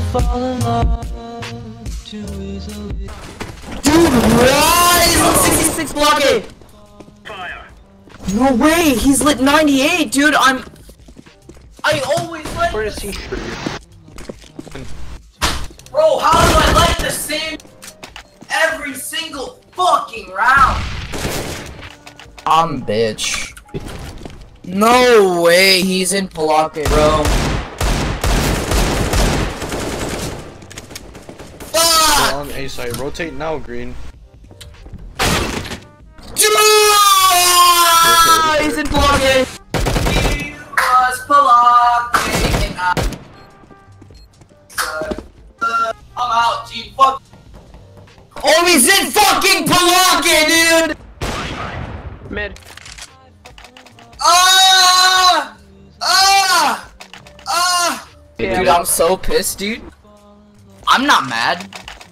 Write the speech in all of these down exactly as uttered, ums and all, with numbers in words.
fall in love too easily. Dude, what? He's lit sixty-six blockade! Fire. No way, he's lit ninety-eight, dude. I'm. I always like. Where is he? Bro, how do I like the same every single fucking round? I'm bitch. No way, he's in Palaka, bro. Fuck! On A side, rotate now, green. Ah, he's in Palaka. He was Palaka, and I. Uh, I'm out, G. Fuck. Oh, he's in fucking Palaka, dude. Mid. Ah! Ah! Ah! Yeah. Dude, I'm so pissed, dude. I'm not mad.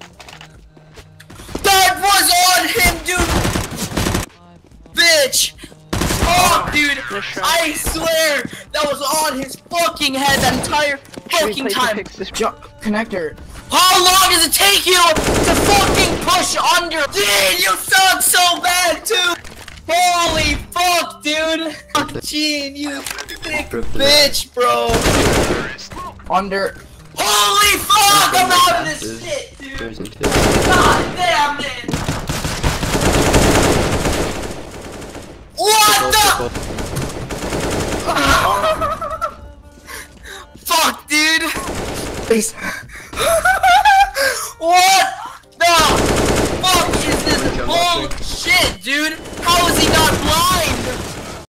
That was on him, dude! Bitch! Oh, dude! I swear that was on his fucking head that entire fucking time. Jump connector. How long does it take you to fucking push under? Dude, you suck so bad, too! Holy fuck, dude! Gene, you thick bitch, bro! Under. Holy fuck! I'm out of this shit, dude! God damn it! What the? Fuck, dude! Please.